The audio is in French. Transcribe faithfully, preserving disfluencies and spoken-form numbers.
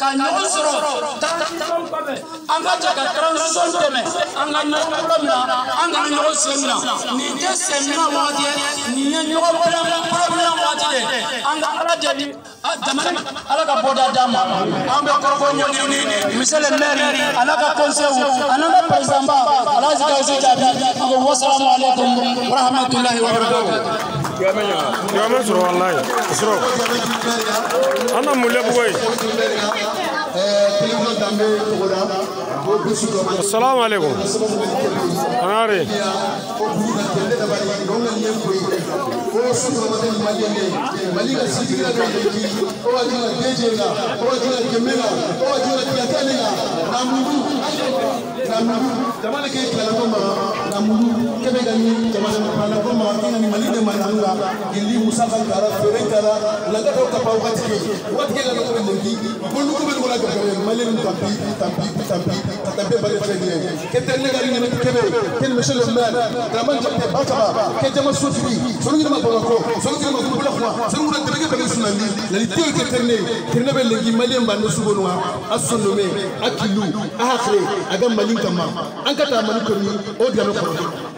ka ɲɔgɔn sɔrɔ transition kɔfɛ an ka jɛ ka transition dɛmɛ an ka ɲɔgɔn bolo minɛ an kana ɲɔgɔn sen minɛ nin tɛ sen minɛ wagati ye nin ye ɲɔgɔn bolo minɛ wagati ye an ka ala deli jamana ala ka bɔda d'an ma an bɛ kɔrɔfɔ ɲɔgɔn ni monsieur le maire ala ka conseil ana ka président ba ala ka se jaabi an ko wassalamu alaikum wa rahmatullahi wa barakatuh Gama suru wallahi suru ana mulle bugoy assalamu alaikum anare jamana ke kala ko ma namudu kebe gani jamana kala ko ma ina ni malide mananga gindi musa kan kara fere kara laga to ka pa wati ke wati ke la ko ngi ko lu ko be ko la ko malide tampi tampi tampi tampi bale fere ke tenne gari ni kebe ken monsieur le maire draman jatte bakaba ke jama sofri sonu ni ma ko ko sonu ni ma ko la ko sonu ni tebe ke be sunandi la li te ke tenne tenne be lengi malide bande sugonwa asonome akilu ahakre aga malin kama an ka ta mani ko ni o dialo ko